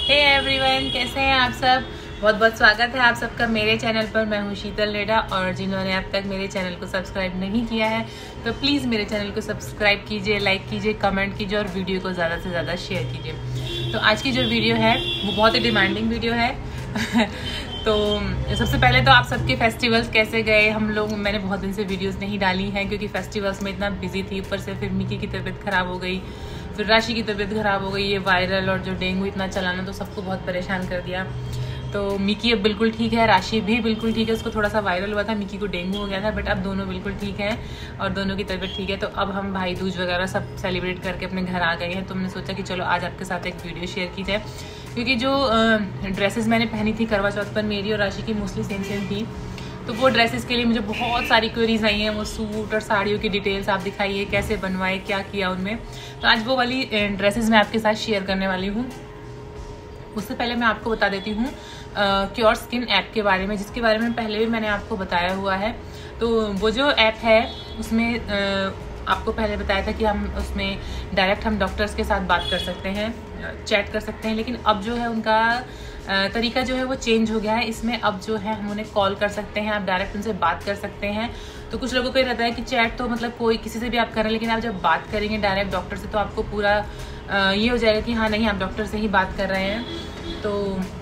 Hey everyone, कैसे हैं आप सब। बहुत बहुत स्वागत है आप सबका मेरे चैनल पर। मैं हूं शीतल रेडा और जिन्होंने अब तक मेरे चैनल को सब्सक्राइब नहीं किया है तो प्लीज़ मेरे चैनल को सब्सक्राइब कीजिए, लाइक कीजिए, कमेंट कीजिए और वीडियो को ज़्यादा से ज़्यादा शेयर कीजिए। तो आज की जो वीडियो है वो बहुत ही डिमांडिंग वीडियो है। तो सबसे पहले तो आप सबके फेस्टिवल्स कैसे गए। मैंने बहुत दिन से वीडियोस नहीं डाली हैं क्योंकि फेस्टिवल्स में इतना बिजी थी। ऊपर से फिर मिकी की तबीयत ख़राब हो गई, फिर राशि की तबीयत ख़राब हो गई। ये वायरल और जो डेंगू इतना चलाना तो सबको बहुत परेशान कर दिया। तो मिकी अब बिल्कुल ठीक है, राशि भी बिल्कुल ठीक है। उसको थोड़ा सा वायरल हुआ था, मिकी को डेंगू हो गया था, बट अब दोनों बिल्कुल ठीक हैं और दोनों की तबीयत ठीक है। तो अब हम भाई दूज वगैरह सब सेलिब्रेट करके अपने घर आ गए हैं। तो हमने सोचा कि चलो आज आपके साथ एक वीडियो शेयर की जाए क्योंकि जो ड्रेसेस मैंने पहनी थी करवा चौथ पर, मेरी और राशि की मोस्टली सेम सेम थी। तो वो ड्रेसेस के लिए मुझे बहुत सारी क्वेरीज आई हैं। वो सूट और साड़ियों की डिटेल्स आप दिखाइए, कैसे बनवाए, क्या किया उनमें। तो आज वो वाली ड्रेसेस मैं आपके साथ शेयर करने वाली हूँ। उससे पहले मैं आपको बता देती हूँ क्योर स्किन ऐप के बारे में, जिसके बारे में पहले भी मैंने आपको बताया हुआ है। तो वो जो ऐप है उसमें आपको पहले बताया था कि हम उसमें डायरेक्ट हम डॉक्टर्स के साथ बात कर सकते हैं, चैट कर सकते हैं। लेकिन अब जो है उनका तरीका जो है वो चेंज हो गया है। इसमें अब जो है हम उन्हें कॉल कर सकते हैं, आप डायरेक्ट उनसे बात कर सकते हैं। तो कुछ लोगों को ये रहता है कि चैट तो मतलब कोई किसी से भी आप करें, लेकिन आप जब बात करेंगे डायरेक्ट डॉक्टर से तो आपको पूरा ये हो जाएगा कि हाँ नहीं, आप डॉक्टर से ही बात कर रहे हैं। तो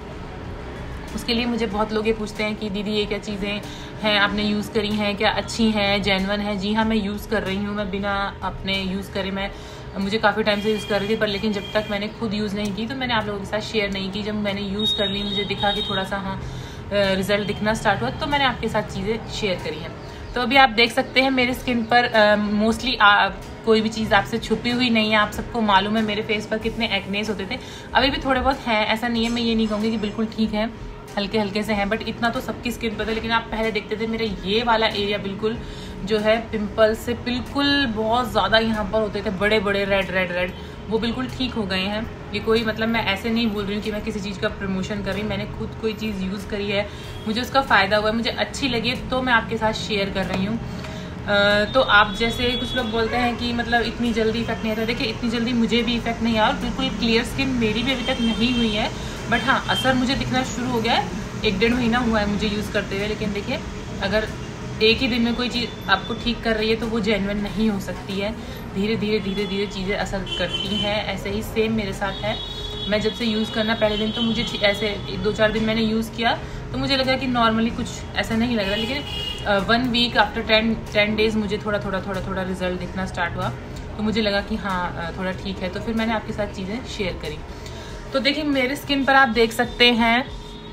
उसके लिए मुझे बहुत लोग ये पूछते हैं कि दीदी ये क्या चीज़ें हैं आपने यूज़ करी हैं, क्या अच्छी हैं, जेन्युइन है। जी हाँ, मैं यूज़ कर रही हूँ। मैं बिना अपने यूज़ करे मुझे काफ़ी टाइम से यूज़ कर रही थी, पर लेकिन जब तक मैंने खुद यूज़ नहीं की तो मैंने आप लोगों के साथ शेयर नहीं की। जब मैंने यूज़ कर ली, मुझे दिखा कि थोड़ा सा हाँ रिज़ल्ट दिखना स्टार्ट हुआ, तो मैंने आपके साथ चीज़ें शेयर करी हैं। तो अभी आप देख सकते हैं मेरी स्किन पर मोस्टली कोई भी चीज़ आपसे छुपी हुई नहीं है। आप सबको मालूम है मेरे फेस पर कितने एक्नेस होते थे, अभी भी थोड़े बहुत हैं, ऐसा नहीं है। मैं ये नहीं कहूँगी कि बिल्कुल ठीक है, हल्के हल्के से हैं, बट इतना तो सबकी स्किन पर था। लेकिन आप पहले देखते थे मेरे ये वाला एरिया बिल्कुल जो है पिंपल से बिल्कुल बहुत ज़्यादा यहाँ पर होते थे, बड़े बड़े रेड रेड रेड, वो बिल्कुल ठीक हो गए हैं। ये कोई मतलब मैं ऐसे नहीं बोल रही हूँ कि मैं किसी चीज़ का प्रमोशन कर रही हूँ। मैंने खुद कोई चीज़ यूज़ करी है, मुझे उसका फ़ायदा हुआ है, मुझे अच्छी लगी तो मैं आपके साथ शेयर कर रही हूँ। तो आप जैसे कुछ लोग बोलते हैं कि मतलब इतनी जल्दी इफेक्ट नहीं आता। देखिए, इतनी जल्दी मुझे भी इफेक्ट नहीं आया और बिल्कुल क्लियर स्किन मेरी भी अभी तक नहीं हुई है, बट हाँ असर मुझे दिखना शुरू हो गया है। 1-1.5 महीना हुआ है मुझे यूज़ करते हुए। लेकिन देखिए, अगर एक ही दिन में कोई चीज़ आपको ठीक कर रही है तो वो जेन्युइन नहीं हो सकती है। धीरे धीरे चीज़ें असर करती हैं। ऐसे ही सेम मेरे साथ है। मैं जब से यूज़ करना पहले दिन तो मुझे ऐसे 2-4 दिन मैंने यूज़ किया तो मुझे लगा कि नॉर्मली कुछ ऐसा नहीं लग रहा, लेकिन 1 वीक आफ्टर 10 डेज़ मुझे थोड़ा रिजल्ट दिखना स्टार्ट हुआ। तो मुझे लगा कि हाँ थोड़ा ठीक है, तो फिर मैंने आपके साथ चीज़ें शेयर करी। तो देखिए, मेरे स्किन पर आप देख सकते हैं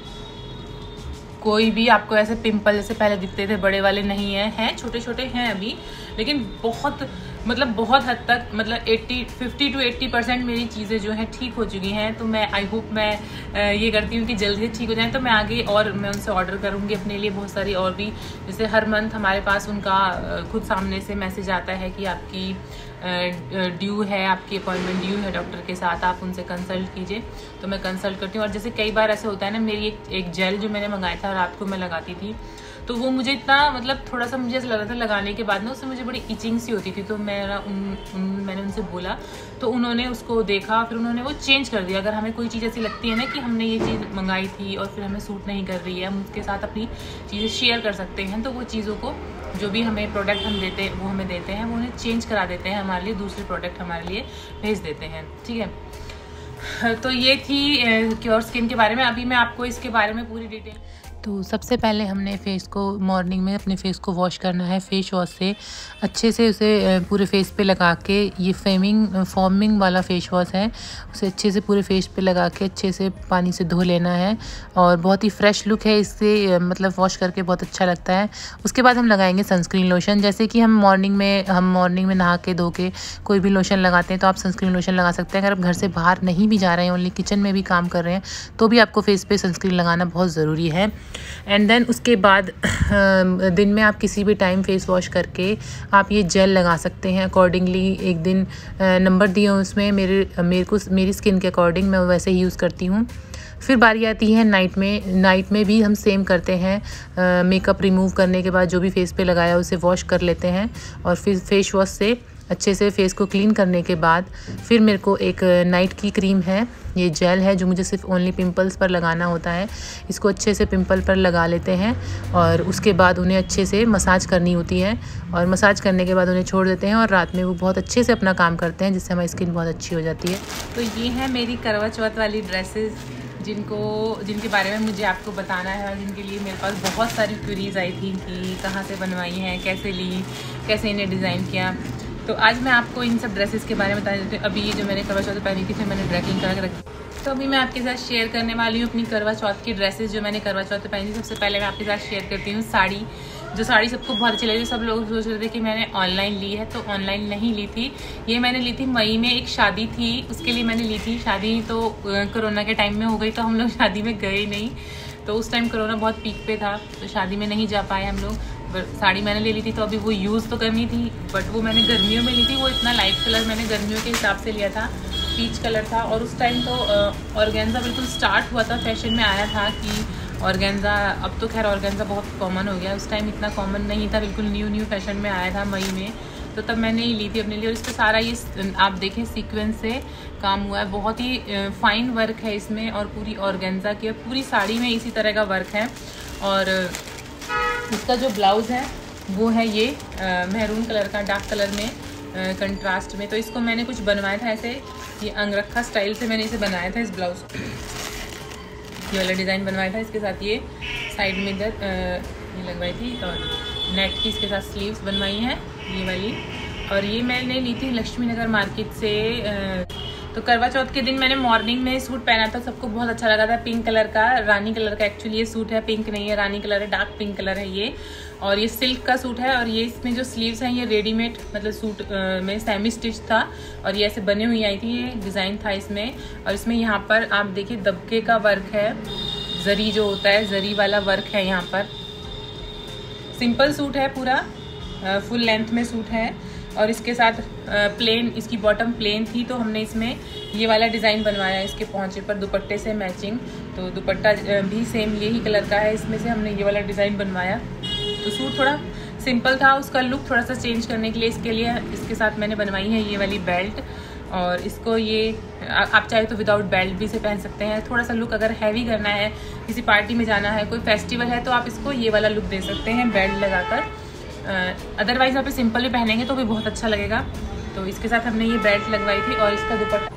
कोई भी आपको ऐसे पिंपल जैसे पहले दिखते थे बड़े वाले नहीं हैं, छोटे छोटे हैं अभी, लेकिन बहुत हद तक मतलब 50 to 80% मेरी चीज़ें जो हैं ठीक हो चुकी हैं। तो मैं आई होप मैं ये करती हूँ कि जल्दी से ठीक हो जाए। तो मैं आगे और मैं उनसे ऑर्डर करूँगी अपने लिए बहुत सारी और भी। जैसे हर मंथ हमारे पास उनका खुद सामने से मैसेज आता है कि आपकी ड्यू है, आपकी अपॉइंटमेंट ड्यू है डॉक्टर के साथ, आप उनसे कंसल्ट कीजिए। तो मैं कंसल्ट करती हूँ। और जैसे कई बार ऐसे होता है ना, मेरी एक जेल जो मैंने मंगाया था रात को मैं लगाती थी, तो वो मुझे इतना मतलब थोड़ा सा मुझे ऐसा लग रहा था लगाने के बाद ना उससे मुझे बड़ी इचिंग सी होती थी। तो मैंने उनसे बोला तो उन्होंने उसको देखा, फिर उन्होंने वो चेंज कर दिया। अगर हमें कोई चीज़ ऐसी लगती है ना कि हमने ये चीज़ मंगाई थी और फिर हमें सूट नहीं कर रही है, हम उसके साथ अपनी चीज़ें शेयर कर सकते हैं। तो वो चीज़ों को जो भी हमें प्रोडक्ट हम देते हैं वो हमें देते हैं, वो उन्हें चेंज करा देते हैं हमारे लिए, दूसरे प्रोडक्ट हमारे लिए भेज देते हैं। ठीक है, तो ये थी क्योर स्किन के बारे में। अभी मैं आपको इसके बारे में पूरी डिटेल। तो सबसे पहले हमने फेस को मॉर्निंग में अपने फेस को वॉश करना है फेस वॉश से, अच्छे से उसे पूरे फेस पे लगा के, ये फॉर्मिंग वाला फेस वॉश है, उसे अच्छे से पूरे फेस पे लगा के अच्छे से पानी से धो लेना है। और बहुत ही फ्रेश लुक है इससे, मतलब वॉश करके बहुत अच्छा लगता है। उसके बाद हम लगाएंगे सनस्क्रीन लोशन। जैसे कि हम मॉर्निंग में नहा के धो के कोई भी लोशन लगाते हैं तो आप सनस्क्रीन लोशन लगा सकते हैं। अगर आप घर से बाहर नहीं भी जा रहे हैं, ओनली किचन में भी काम कर रहे हैं, तो भी आपको फेस पे सनस्क्रीन लगाना बहुत ज़रूरी है। एंड देन उसके बाद दिन में आप किसी भी टाइम फेस वॉश करके आप ये जेल लगा सकते हैं अकॉर्डिंगली। एक दिन नंबर दिए उसमें मेरी स्किन के अकॉर्डिंग मैं वैसे ही यूज़ करती हूँ। फिर बारी आती है नाइट में भी हम सेम करते हैं। मेकअप रिमूव करने के बाद जो भी फेस पे लगाया उसे वॉश कर लेते हैं और फिर फेस वॉश से अच्छे से फेस को क्लीन करने के बाद फिर मेरे को एक नाइट की क्रीम है, ये जेल है जो मुझे सिर्फ ओनली पिंपल्स पर लगाना होता है। इसको अच्छे से पिंपल पर लगा लेते हैं और उसके बाद उन्हें अच्छे से मसाज करनी होती है और मसाज करने के बाद उन्हें छोड़ देते हैं और रात में वो बहुत अच्छे से अपना काम करते हैं, जिससे हमारी स्किन बहुत अच्छी हो जाती है। तो ये है मेरी करवा चौथ वाली ड्रेसेस जिनके बारे में मुझे आपको बताना है और जिनके लिए मेरे पास बहुत सारी क्वेरीज आई थी कि कहाँ से बनवाई हैं, कैसे ली, कैसे इन्हें डिज़ाइन किया। तो आज मैं आपको इन सब ड्रेसेस के बारे में बता देती हूँ। अभी ये जो मैंने करवा चौथ पहनी थी फिर मैंने ड्राई क्लीन करा के रखी। तो अभी मैं आपके साथ शेयर करने वाली हूँ अपनी करवा चौथ की ड्रेसेस जो मैंने करवा चौथ पहनी थी। सबसे पहले मैं आपके साथ शेयर करती हूँ साड़ी। जो साड़ी सबको बहुत अच्छी लगी। सब लोग सोच रहे थे कि मैंने ऑनलाइन ली है, तो ऑनलाइन नहीं ली थी। ये मैंने ली थी मई में, एक शादी थी उसके लिए मैंने ली थी। शादी तो कोरोना के टाइम में हो गई तो हम लोग शादी में गए नहीं, तो उस टाइम कोरोना बहुत पीक पे था तो शादी में नहीं जा पाए हम लोग। साड़ी मैंने ले ली थी तो अभी वो यूज़ तो करनी थी, बट वो मैंने गर्मियों में ली थी। वो इतना लाइट कलर मैंने गर्मियों के हिसाब से लिया था, पीच कलर था। और उस टाइम तो ऑर्गेन्जा बिल्कुल स्टार्ट हुआ था, फैशन में आया था कि ऑर्गेन्जा। अब तो खैर ऑर्गेन्जा बहुत कॉमन हो गया, उस टाइम इतना कॉमन नहीं था, बिल्कुल न्यू फैशन में आया था मई में। तो तब मैंने ही ली थी अपने लिए। और इस पर सारा ये आप देखें सीक्वेंस से काम हुआ है, बहुत ही फाइन वर्क है इसमें और पूरी ऑर्गेन्जा की पूरी साड़ी में इसी तरह का वर्क है। और इसका जो ब्लाउज़ है वो है ये मैरून कलर का, डार्क कलर में कंट्रास्ट में। तो इसको मैंने कुछ बनवाया था ऐसे, ये अंगरखा स्टाइल से मैंने इसे बनाया था। इस ब्लाउज़ ये वाला डिज़ाइन बनवाया था। इसके साथ ये साइड में इधर ये लगवाई थी और नेट की इसके साथ स्लीव्स बनवाई हैं ये वाली। और ये मैंने ली थी लक्ष्मी नगर मार्केट से। तो करवा चौथ के दिन मैंने मॉर्निंग में सूट पहना था, सबको बहुत अच्छा लगा था। पिंक कलर का, रानी कलर का एक्चुअली ये सूट है, पिंक नहीं है, रानी कलर है, डार्क पिंक कलर है ये। और ये सिल्क का सूट है और ये इसमें जो स्लीव्स हैं ये रेडीमेड मतलब सूट में सेमी स्टिच था और ये ऐसे बने हुई आई थी, ये डिज़ाइन था इसमें। और इसमें यहाँ पर आप देखिए दबके का वर्क है, जरी जो होता है जरी वाला वर्क है यहाँ पर। सिंपल सूट है पूरा, फुल लेंथ में सूट है। और इसके साथ प्लेन, इसकी बॉटम प्लेन थी तो हमने इसमें ये वाला डिज़ाइन बनवाया इसके पहुँचे पर दुपट्टे से मैचिंग। तो दुपट्टा भी सेम यही कलर का है, इसमें से हमने ये वाला डिज़ाइन बनवाया। तो सूट थोड़ा सिंपल था, उसका लुक थोड़ा सा चेंज करने के लिए इसके साथ मैंने बनवाई है ये वाली बेल्ट। और इसको ये आप चाहे तो विदाउट बेल्ट भी इसे पहन सकते हैं। थोड़ा सा लुक अगर हैवी करना है, किसी पार्टी में जाना है, कोई फेस्टिवल है, तो आप इसको ये वाला लुक दे सकते हैं बेल्ट लगाकर। अदरवाइज आप सिंपल भी पहनेंगे तो भी बहुत अच्छा लगेगा। तो इसके साथ हमने ये बेल्ट लगवाई थी। और इसका दुपट्टा,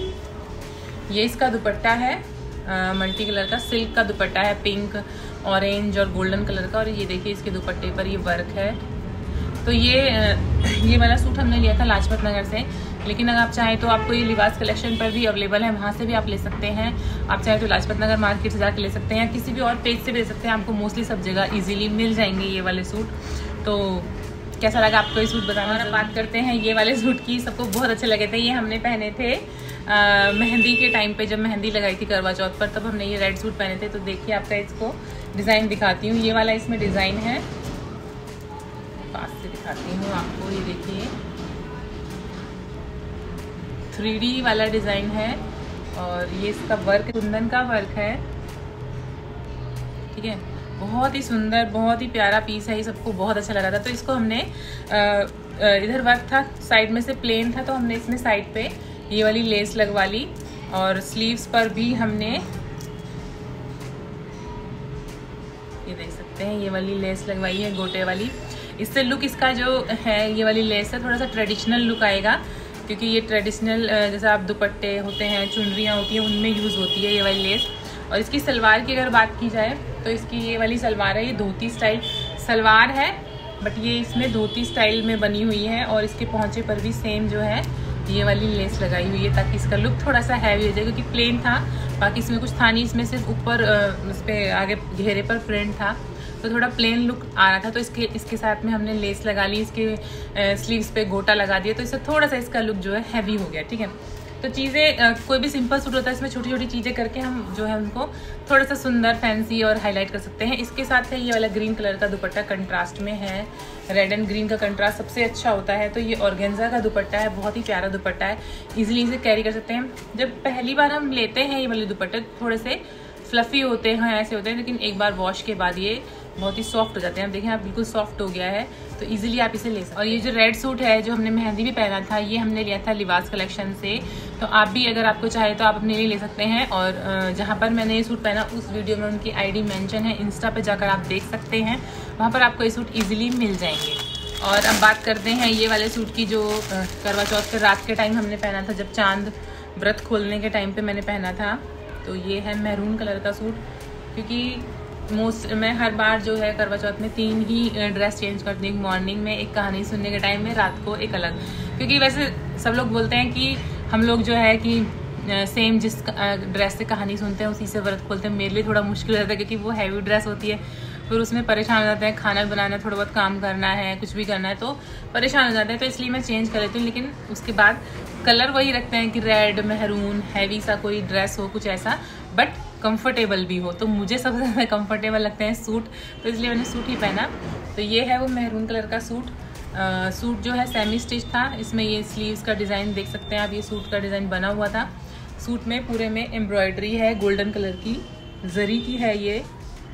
ये इसका दुपट्टा है मल्टी कलर का, सिल्क का दुपट्टा है, पिंक, ऑरेंज और गोल्डन कलर का। और ये देखिए इसके दुपट्टे पर ये वर्क है। तो ये वाला सूट हमने लिया था लाजपत नगर से, लेकिन अगर आप चाहें तो आपको ये लिबास कलेक्शन पर भी अवेलेबल है, वहाँ से भी आप ले सकते हैं। आप चाहें तो लाजपत नगर मार्केट से जाकर ले सकते हैं, किसी भी और पेज से भी ले सकते हैं। आपको मोस्टली सब जगह इजीली मिल जाएंगे ये वाले सूट। तो कैसा लगा आपको ये सूट बताना। और बात करते हैं ये वाले सूट की, सबको बहुत अच्छे लगे थे। ये हमने पहने थे मेहंदी के टाइम पे, जब मेहंदी लगाई थी करवा चौथ पर, तब हमने ये रेड सूट पहने थे। तो देखिए आपका इसको डिज़ाइन दिखाती हूँ। ये वाला इसमें डिज़ाइन है, पास से दिखाती हूँ आपको। ये देखिए 3D वाला डिज़ाइन है और ये इसका वर्क कुंदन का वर्क है, ठीक है। बहुत ही सुंदर, बहुत ही प्यारा पीस है, ये सबको बहुत अच्छा लगा था। तो इसको हमने इधर वर्क था, साइड में से प्लेन था, तो हमने इसमें साइड पे ये वाली लेस लगवा ली। और स्लीव्स पर भी हमने ये देख सकते हैं ये वाली लेस लगवाई है गोटे वाली। इससे लुक इसका जो है, ये वाली लेस है, थोड़ा सा ट्रेडिशनल लुक आएगा, क्योंकि ये ट्रेडिशनल जैसे आप दुपट्टे होते हैं, चुनरियाँ होती हैं, उनमें यूज़ होती है ये वाली लेस। और इसकी सलवार की अगर बात की जाए तो इसकी ये वाली सलवार है, ये धोती स्टाइल सलवार है, बट ये इसमें धोती स्टाइल में बनी हुई है। और इसके पहुँचे पर भी सेम जो है ये वाली लेस लगाई हुई है, ताकि इसका लुक थोड़ा सा हैवी हो जाए, क्योंकि प्लेन था, बाकी इसमें कुछ था नहीं, इसमें सिर्फ ऊपर इस पर आगे घेरे पर प्रिंट था, तो थोड़ा प्लेन लुक आ रहा था। तो इसके साथ में हमने लेस लगा ली, इसके स्लीव्स पे गोटा लगा दिया, तो इससे थोड़ा सा इसका लुक जो है हैवी हो गया, ठीक है। तो चीज़ें कोई भी सिंपल सूट होता है, इसमें छोटी छोटी चीज़ें करके हम जो है उनको थोड़ा सा सुंदर, फैंसी और हाईलाइट कर सकते हैं। इसके साथ है ये वाला ग्रीन कलर का दुपट्टा, कंट्रास्ट में है। रेड एंड ग्रीन का कंट्रास्ट सबसे अच्छा होता है। तो ये ऑर्गेन्जा का दुपट्टा है, बहुत ही प्यारा दुपट्टा है, इजीली इसे कैरी कर सकते हैं। जब पहली बार हम लेते हैं ये वाले दुपट्टे, थोड़े से फ्लफ़ी होते हैं, ऐसे होते हैं, लेकिन एक बार वॉश के बाद ये बहुत ही सॉफ्ट हो जाते हैं। आप देखें, आप बिल्कुल सॉफ्ट हो गया है, तो इजीली आप इसे ले सकते हैं। और ये जो रेड सूट है जो हमने मेहंदी भी पहना था, ये हमने लिया था लिबास कलेक्शन से। तो आप भी अगर आपको चाहे तो आप अपने लिए ले सकते हैं। और जहाँ पर मैंने ये सूट पहना उस वीडियो में उनकी आईडी मेंशन है, इंस्टा पे जाकर आप देख सकते हैं, वहाँ पर आपको ये सूट ईजिली मिल जाएंगे। और अब बात करते हैं ये वाले सूट की जो करवा चौथ के रात के टाइम हमने पहना था, जब चांद व्रत खोलने के टाइम पे मैंने पहना था। तो ये है मैरून कलर का सूट, क्योंकि मैं हर बार जो है करवा चौथ में 3 ही ड्रेस चेंज करती हूँ, मॉर्निंग में एक, कहानी सुनने के टाइम में, रात को एक अलग। क्योंकि वैसे सब लोग बोलते हैं कि हम लोग जो है कि सेम जिस ड्रेस से कहानी सुनते हैं उसी से व्रत खोलते हैं। मेरे लिए थोड़ा मुश्किल हो जाता है क्योंकि वो हैवी ड्रेस होती है, फिर उसमें परेशान हो जाते हैं, खाना बनाना, थोड़ा बहुत काम करना है, कुछ भी करना है तो परेशान हो जाते हैं। तो इसलिए मैं चेंज कर लेती हूँ, लेकिन उसके बाद कलर वही रखते हैं कि रेड, मैरून, हैवी सा कोई ड्रेस हो, कुछ ऐसा, बट कंफर्टेबल भी हो। तो मुझे सबसे ज़्यादा कंफर्टेबल लगते हैं सूट, तो इसलिए मैंने सूट ही पहना। तो ये है वो मैरून कलर का सूट। सूट जो है सेमी स्टिच था, इसमें ये स्लीव्स का डिज़ाइन देख सकते हैं आप, ये सूट का डिज़ाइन बना हुआ था। सूट में पूरे में एम्ब्रॉयडरी है, गोल्डन कलर की जरी की है, ये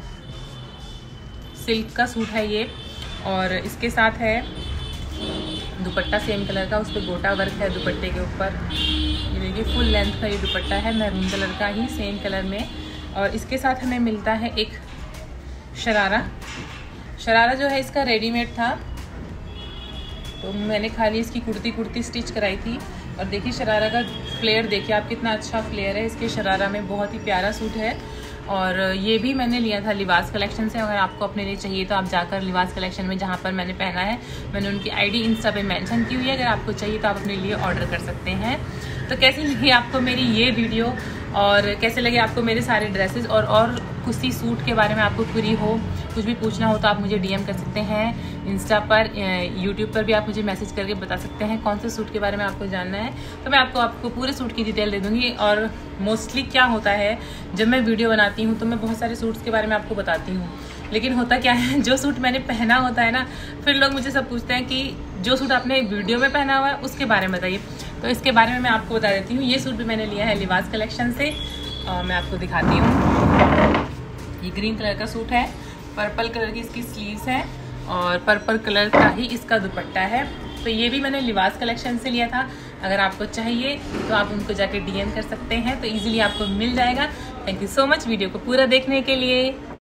सिल्क का सूट है ये। और इसके साथ है दुपट्टा सेम कलर का, उस पर गोटा वर्क है दुपट्टे के ऊपर। ये देखिए फुल लेंथ का ये दुपट्टा है, मैरून कलर का ही, सेम कलर में। और इसके साथ हमें मिलता है एक शरारा। शरारा जो है इसका रेडीमेड था, तो मैंने खाली इसकी कुर्ती स्टिच कराई थी। और देखिए शरारा का फ्लेयर देखिए आप, कितना अच्छा फ्लेयर है इसके शरारा में, बहुत ही प्यारा सूट है। और ये भी मैंने लिया था लिबास कलेक्शन से। अगर आपको अपने लिए चाहिए तो आप जाकर लिबास कलेक्शन में, जहाँ पर मैंने पहना है, मैंने उनकी आईडी इंस्टा पे मेंशन की हुई है, अगर आपको चाहिए तो आप अपने लिए ऑर्डर कर सकते हैं। तो कैसी लगी आपको मेरी ये वीडियो, और कैसे लगे आपको मेरे सारे ड्रेसेस, और किसी सूट के बारे में आपको क्वेरी हो, कुछ भी पूछना हो तो आप मुझे डीएम कर सकते हैं इंस्टा पर, यूट्यूब पर भी आप मुझे मैसेज करके बता सकते हैं कौन से सूट के बारे में आपको जानना है। तो मैं आपको पूरे सूट की डिटेल दे दूँगी। और मोस्टली क्या होता है, जब मैं वीडियो बनाती हूँ तो मैं बहुत सारे सूट्स के बारे में आपको बताती हूँ, लेकिन होता क्या है, जो सूट मैंने पहना होता है ना, फिर लोग मुझे सब पूछते हैं कि जो सूट आपने वीडियो में पहना हुआ है उसके बारे में बताइए। तो इसके बारे में मैं आपको बता देती हूँ। ये सूट भी मैंने लिया है लिबास कलेक्शन से, और मैं आपको दिखाती हूँ। ये ग्रीन कलर का सूट है, पर्पल कलर की इसकी स्लीव्स है, और पर्पल कलर का ही इसका दुपट्टा है। तो ये भी मैंने लिबास कलेक्शन से लिया था। अगर आपको चाहिए तो आप उनको जाके डीएम कर सकते हैं, तो इजीली आपको मिल जाएगा। Thank you so much video को पूरा देखने के लिए।